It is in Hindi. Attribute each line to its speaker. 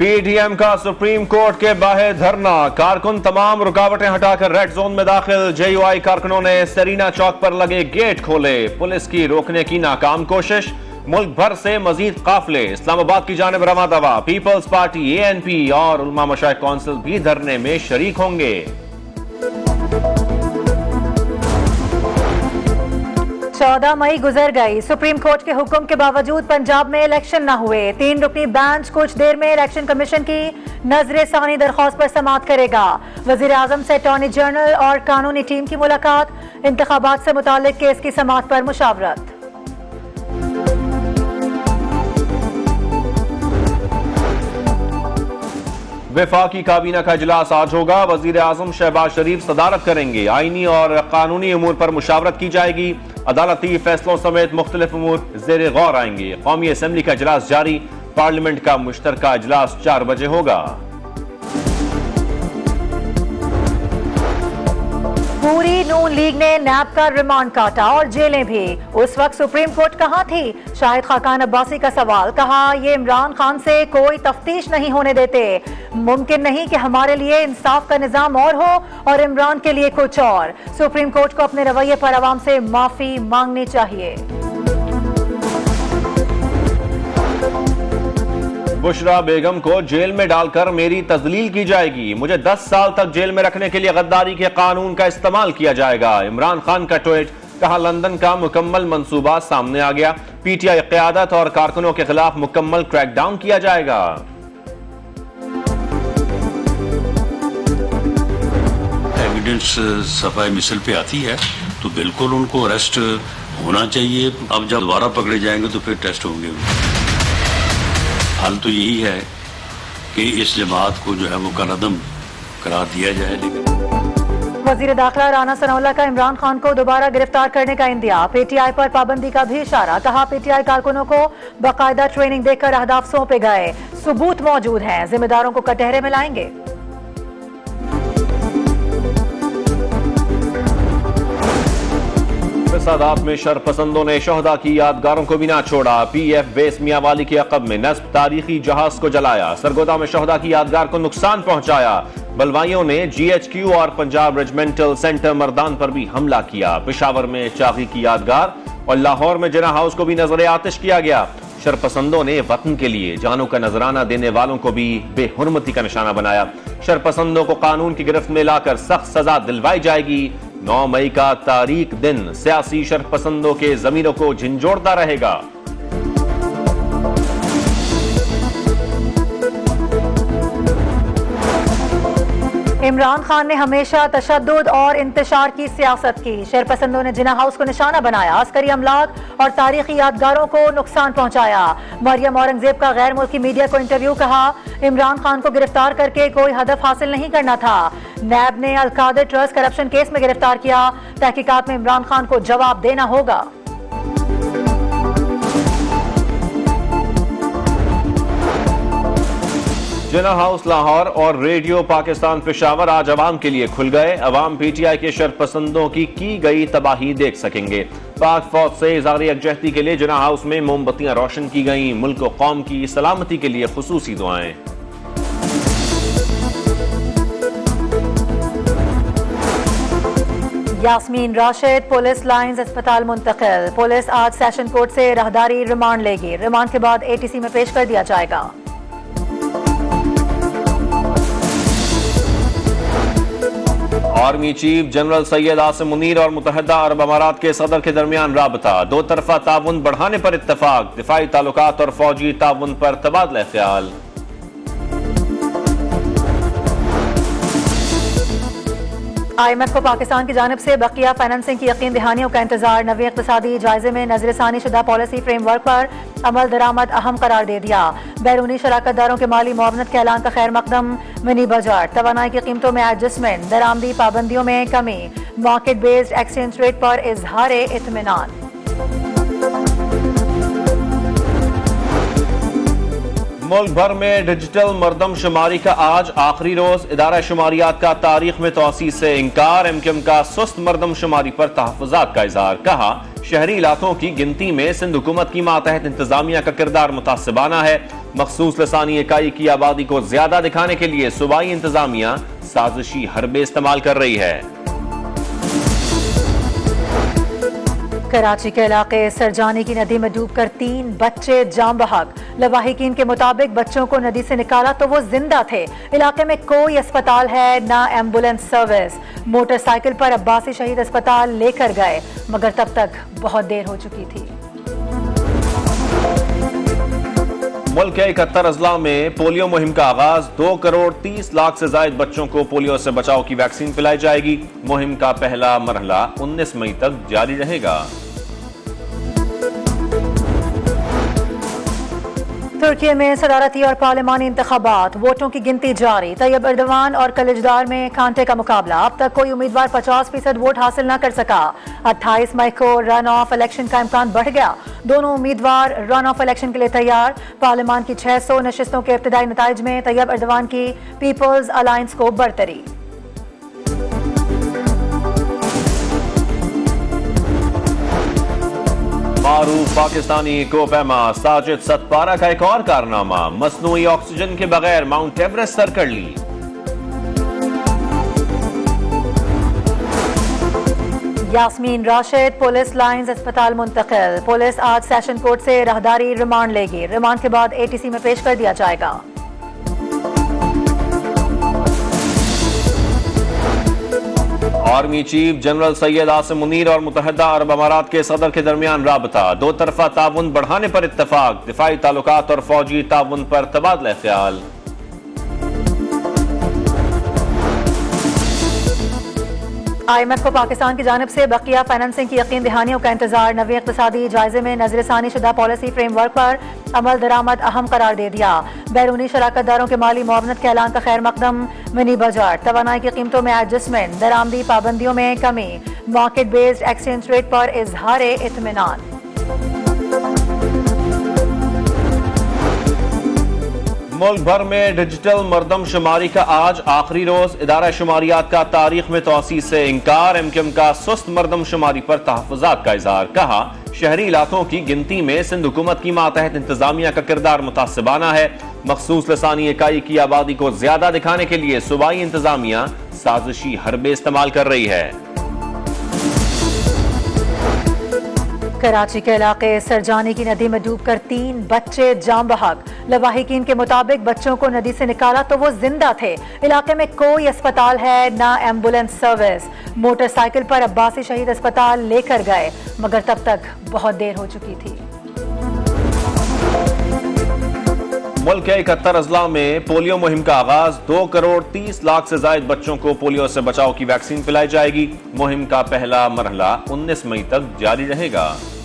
Speaker 1: पीडीएम का सुप्रीम कोर्ट के बाहर धरना, कारकुन तमाम रुकावटें हटाकर रेड जोन में दाखिल। जेयूआई कारकुनों ने सेरीना चौक पर लगे गेट खोले, पुलिस की रोकने की नाकाम कोशिश। मुल्क भर से मजीद काफिले इस्लामाबाद की जानिब रवाना दवा। पीपल्स पार्टी, एएनपी और उलमा मशाइख काउंसिल भी धरने में शरीक होंगे।
Speaker 2: 14 मई गुजर गई, सुप्रीम कोर्ट के हुक्म के बावजूद पंजाब में इलेक्शन न हुए। 3 रुकनी बेंच कुछ देर में इलेक्शन कमीशन की नजर सानी दरख्वास्त पर समाअत करेगा। वजीर आजम से अटॉर्नी जनरल और कानूनी टीम की मुलाकात, इंतखाबात से मुतालिक केस की समाअत पर मुशावरत।
Speaker 1: वफाकी काबीना का इजलास आज होगा। वजीर आजम शहबाज शरीफ सदारत करेंगे। आईनी और कानूनी अमूर पर मुशावरत की जाएगी। अदालती फैसलों समेत मुख्तलिफ अमूर ज़ेर गौर आएंगे। कौमी असम्बली का इजलास जारी। पार्लियामेंट का मुश्तरका इजलास 4 बजे होगा।
Speaker 2: पूरी नून लीग ने नैब का रिमांड काटा और जेलें भी। उस वक्त सुप्रीम कोर्ट कहां थी? शाहिद खाकान अब्बासी का सवाल। कहा, ये इमरान खान से कोई तफ्तीश नहीं होने देते। मुमकिन नहीं कि हमारे लिए इंसाफ का निजाम और हो और इमरान के लिए कुछ और। सुप्रीम कोर्ट को अपने रवैये पर अवाम से माफी मांगनी चाहिए।
Speaker 1: बुशरा बेगम को जेल में डालकर मेरी तजलील की जाएगी। मुझे 10 साल तक जेल में रखने के लिए गद्दारी के कानून का इस्तेमाल किया जाएगा। इमरान खान का ट्वीट। कहा, लंदन का मुकम्मल मंसूबा सामने आ गया। पीटीआई क़यादत और कारकुनों के खिलाफ मुकम्मल क्रैकडाउन किया जाएगा।
Speaker 3: एविडेंस सफाई मिसल पे आती है तो बिल्कुल उनको अरेस्ट होना चाहिए। अब जब दोबारा पकड़े जाएंगे तो फिर टेस्ट होंगे। हाल तो यही है कि इस जमात को जो है वो कलअदम करार दिया जाए। लेकिन
Speaker 2: वजीर दाखिला राना सनाउल्लाह का इमरान खान को दोबारा गिरफ्तार करने का इंदिया। पीटीआई पर पाबंदी का भी इशारा। कहा, पीटीआई कारकुनों को बाकायदा ट्रेनिंग देकर अहदाफ सौंपे गए। सबूत मौजूद हैं, जिम्मेदारों को कटहरे में लाएंगे।
Speaker 1: फसादात में शरपसंदों ने शहदा की यादगारों को भी ना छोड़ा। पीएफ बेस मियांवाली के अक़ब में नस्ब तारीखी जहाज को जलाया। सरगोदा में शहदा की यादगार को नुकसान पहुंचाया। बलवाइयों ने जीएचक्यू और पंजाब रेजिमेंटल सेंटर मर्दान पर भी हमला किया। पेशावर में चागी की यादगार और लाहौर में जिना हाउस को भी नजर आतिश किया गया। शरपसंदों ने वतन के लिए जानों का नजराना देने वालों को भी बेहुरमती का निशाना बनाया। शरपसंदों को कानून की गिरफ्त में लाकर सख्त सजा दिलवाई जाएगी। 9 मई का तारीख दिन सियासी शरपसंदों के जमीरों को झंझोड़ता रहेगा।
Speaker 2: इमरान खान ने हमेशा तशद्दुद और इंतशार की सियासत की। शरपसंदों ने जिना हाउस को निशाना बनाया। अस्करी अमलाक और तारीखी यादगारों को नुकसान पहुंचाया। मरियम औरंगजेब का गैर मुल्की मीडिया को इंटरव्यू। कहा, इमरान खान को गिरफ्तार करके कोई हदफ हासिल नहीं करना था। नैब ने अल-कादर ट्रस्ट करप्शन केस में गिरफ्तार किया। तहकीकात में इमरान खान को जवाब देना होगा।
Speaker 1: जिना हाउस लाहौर और रेडियो पाकिस्तान पेशावर आज अवाम के लिए खुल गए। अवाम पीटीआई के शरपसंदों की गई तबाही देख सकेंगे। पाक फौज से इज़हार यकजहती के लिए जिना हाउस में मोमबत्तियां रोशन की गईं। मुल्क और कौम की सलामती के लिए खुसूसी दुआएं।
Speaker 2: यास्मीन राशिद पुलिस लाइंस अस्पताल मुंतकिल। पुलिस आज सेशन कोर्ट से राहदारी रिमांड लेगी। रिमांड के बाद एटीसी में पेश कर दिया जाएगा।
Speaker 1: Army chief general Syed Asim Munir और मुत्तहिदा अरब अमारात के सदर के दरमियान राबता। 2 तरफा ताउन बढ़ाने पर इत्तफाक। दिफाई ताल्लुकात और फौजी ताउन पर तबादला ख्याल।
Speaker 2: IMF को पाकिस्तान की जानिब से बकिया फाइनेंसिंग की यकीन दहानियों का इंतजार। नवी इक़्तिसादी जायजे में नजरसानी शुदा पॉलिसी फ्रेमवर्क पर अमल दरामद अहम करार दे दिया। बैरूनी शराकतदारों के माली मुआवनत के ऐलान का खैर मकदम। Mini budget. तवानाई की कीमतों में एडजस्टमेंट। दरामदी पाबंदियों में कमी। मार्केट बेस्ड एक्सचेंज रेट पर इजहार इत्मीनान।
Speaker 1: मुल्क भर में डिजिटल मरदमशुमारी का आज आखिरी रोज। इदारा शुमारियात का तारीख में तोसी से इनकार। एमक्यूएम का सुस्त मरदमशुमारी पर तहफ़्फ़ुज़ात का इज़हार। कहा शहरी इलाकों की गिनती में सिंध हुकूमत की मातहत इंतजामिया का किरदार मुतासिबाना है। मखसूस लसानी इकाई की आबादी को ज्यादा दिखाने के लिए सूबाई इंतजामिया साजिशी हरबे इस्तेमाल कर रही है।
Speaker 2: कराची के इलाके सरजानी की नदी में डूबकर 3 बच्चे जाम बहक। लवाहिकीन के मुताबिक बच्चों को नदी से निकाला तो वो जिंदा थे। इलाके में कोई अस्पताल है ना एम्बुलेंस सर्विस। मोटरसाइकिल पर अब्बासी शहीद अस्पताल लेकर गए मगर तब तक बहुत देर हो चुकी थी।
Speaker 1: मुल्क के 71 अजला में पोलियो मुहिम का आगाज। 2 करोड़ 30 लाख से ज्यादा बच्चों को पोलियो से बचाव की वैक्सीन पिलाई जाएगी। मुहिम का पहला मरहला 19 मई तक जारी रहेगा।
Speaker 2: तुर्की में सदारती और पार्लिमानी इंतखाबात, वोटों की गिनती जारी। तैयब एर्दोगान और कलिजदार में कांटे का मुकाबला। अब तक कोई उम्मीदवार 50% वोट हासिल न कर सका। 28 मई को रन ऑफ इलेक्शन का इम्कान बढ़ गया। दोनों उम्मीदवार रन ऑफ इलेक्शन के लिए तैयार। पार्लिमान की 600 नशिस्तों के इब्तिदाई नताइज में तैयब एर्दोगान की पीपल्स अलायंस को बरतरी।
Speaker 1: मारूफ पाकिस्तानी कोपैमा साजिद सतपारा का एक और कारनामा। मसनूई ऑक्सीजन के बगैर माउंट एवरेस्ट सर कर ली।
Speaker 2: यास्मीन राशिद पुलिस लाइंस अस्पताल मुंतकिल। पुलिस आज सेशन कोर्ट से राहदारी रिमांड लेगी। रिमांड के बाद एटीसी में पेश कर दिया जाएगा।
Speaker 1: Army chief general Syed Asim Munir और मुत्तहिदा अरब अमारात के सदर के दरमियान राबता। 2 तरफा ताउन बढ़ाने पर इत्तफाक। दिफाई ताल्लुकात और फौजी ताउन पर तबादला ख्याल।
Speaker 2: IMF को पाकिस्तान की जानिब से बकिया फाइनेंसिंग की यकीन दहानियों का इंतजार। नवी इक़्तिसादी जायजे में नजरसानी शुदा पॉलिसी फ्रेमवर्क पर अमल दरामद अहम करार दे दिया। बैरूनी शराकतदारों के माली मुआवनत के ऐलान का खैर मकदम। मिनी बजट, तवानाई की कीमतों में एडजस्टमेंट, दरामदी पाबंदियों में कमी, मार्केट बेस्ड एक्सचेंज रेट पर इजहार इत्मीनान।
Speaker 1: मुल्क भर में डिजिटल मरदमशुमारी का आज आखिरी रोज। इदारा शुमारियात का तारीख में तोसी से इनकार। एमक्यूएम का सुस्त मरदमशुमारी पर तहफ़्फ़ुज़ात का इज़हार। कहा शहरी इलाकों की गिनती में सिंध हुकूमत की मातहत इंतजामिया का किरदार मुतासिबाना है। मखसूस लसानी इकाई की आबादी को ज्यादा दिखाने के लिए सूबाई इंतजामिया साजिशी हरबे इस्तेमाल कर रही है।
Speaker 2: कराची के इलाके सरजानी की नदी में डूबकर 3 बच्चे जाम बहक। लवाहिकीन के मुताबिक बच्चों को नदी से निकाला तो वो जिंदा थे। इलाके में कोई अस्पताल है ना एम्बुलेंस सर्विस। मोटरसाइकिल पर अब्बासी शहीद अस्पताल लेकर गए मगर तब तक बहुत देर हो चुकी थी।
Speaker 1: मुल्क के 71 अजला में पोलियो मुहिम का आगाज। 2 करोड़ 30 लाख से ज्यादा बच्चों को पोलियो से बचाव की वैक्सीन पिलाई जाएगी। मुहिम का पहला मरहला 19 मई तक जारी रहेगा।